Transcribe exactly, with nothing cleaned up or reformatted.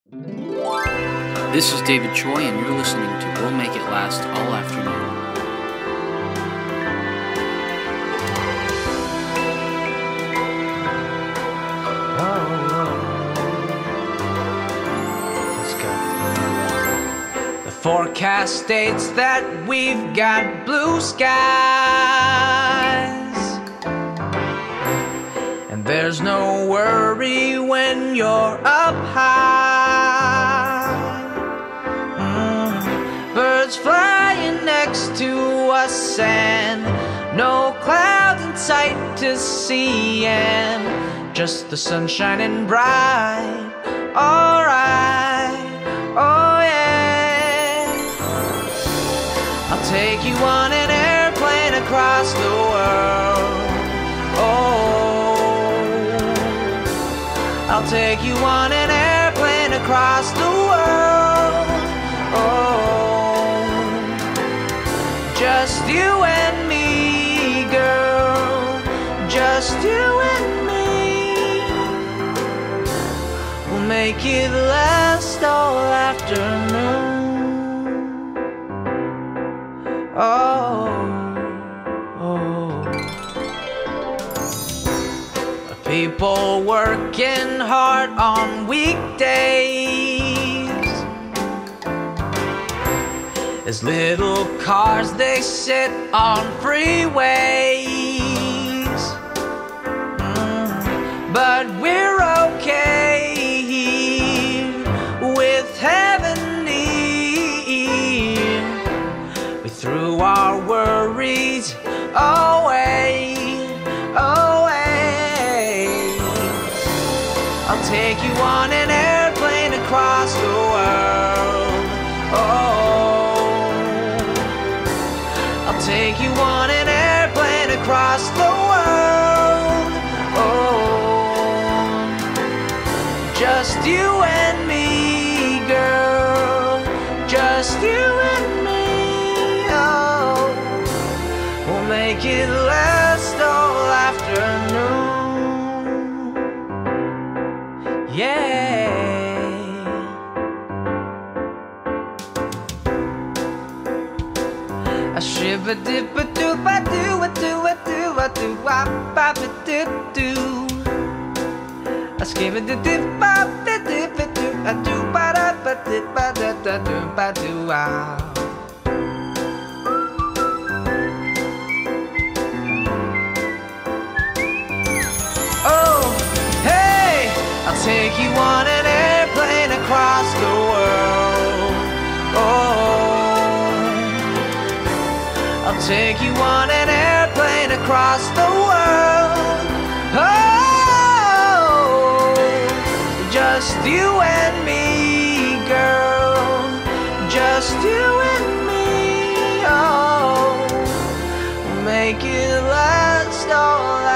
This is David Choi, and you're listening to We'll Make It Last All Afternoon. The forecast states that we've got blue skies, and there's no worry when you're up high. Mm. Birds flying next to us and no clouds in sight to see, and just the sun shining bright. Alright, oh yeah. I'll take you on an airplane across the world. Oh, I'll take you on an airplane across the world. Oh, just you and me, girl, just you and me. We'll make it last all afternoon. Oh, oh. People working hard on weekdays, as little cars they sit on freeways. Mm. But we're okay with heaven near. We threw our worries away, away. I'll take you on an airplane across the world. Oh, I'll take you on an airplane across the world. Oh, just you and me, girl, just you and me. Oh, we'll make it last all afternoon. Yeah. I shiver dip a do ba do a do a do a do a ba ba dip do. I skip it dip ba dip dip do a do ba da ba dip ba da da do ba do ah. I'll take you on an airplane across the world. Oh, I'll take you on an airplane across the world. Oh, just you and me, girl, just you and me. Oh, make it last all